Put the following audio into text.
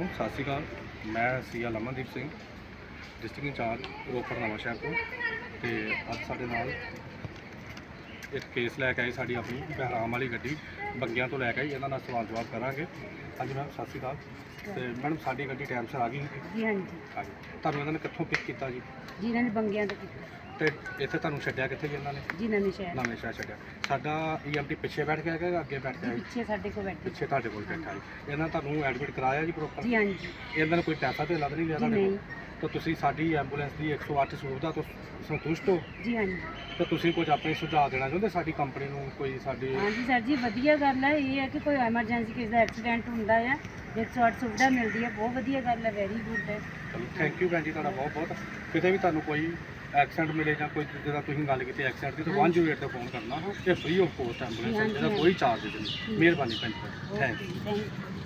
सत श्री अकाल। मैं CL Amandeep Singh, district incharge Ropar Nawanshahr तो अज साडे नाल एक केस लैके आई साड़ी अपनी बहराम वाली गड्डी बंगियां तो लैके आई। इन्हां नाल सवाल जवाब करांगे। हाँ जी मैम, सत श्री अकाल। तो मैडम साड़ी गड्डी टाइम से आ गई जी? हाँ जी। हाँ जी। तुहानूं इन्हां ने कित्थों पिक किया जी? जी इन्होंने बंगियां तो तो इत्थे तुहानूं छड्डिया कित्थे जी इन्हां ने? जी नवें शहर। नवें शहर छड्डिया। साडा ईएमटी पिछे बैठ के आया, अगे बैठ के जी आई? पिछे साढ़े को बैठे। पिछे तुहाडे कोल बैठा है। इन्हां तुहानूं एडमिट कराया जी प्रॉपर? जी हाँ जी। इन्हां ने कोई पैसा तो लग नहीं लिया जी तुहाडे नहीं। कोल? तो तुसीं साडी एंबूलेंस की 108 सुविधा तो संतुष्ट हो? जी हाँ जी। तो तुसीं कुछ अपने सुझाव देना चाहुंदे साडी कंपनी नूं? कोई साडी हाँ जी सर जी, वधिया गल है। ये है कि कोई एमरजेंसी किसी का एक्सीडेंट होंदा है 108 सुविधा मिलती है, बहुत वधिया गल है, वेरी गुड है। चलो थैंक यू भैन जी, तुहाडा बहुत बहुत। किते भी तुहानूं कोई एक्सीडेंट मिले जां कोई जिद्दां तुसीं गल कीती एक्सीडेंट की, तो 108 ते फोन करना। ये फ्री ऑफ कॉस्ट एंबूलेंस है, हाँ जी, इसदा हाँ कोई चार्ज नहीं। मेहरबानी भैन जी, थैंक यू। Thank you.